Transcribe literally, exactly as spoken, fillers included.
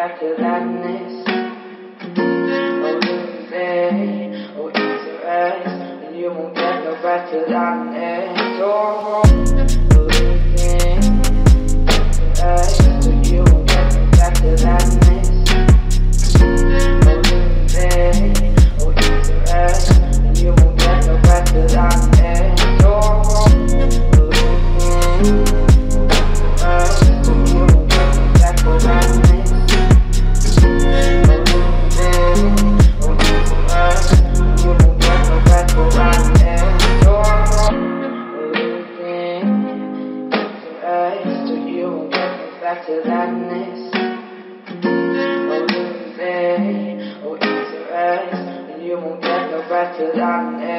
back to madness. Oh, losing, oh, interest, and you won't get no back to madness. Oh, losing, interest, and you won't get no back to madness. Oh, losing, oh, interest, and you won't get no back to madness. Oh, losing, interest, and you won't get no back to madness. Back to madness. Oh, losing, oh, interest, and you won't get no back to madness.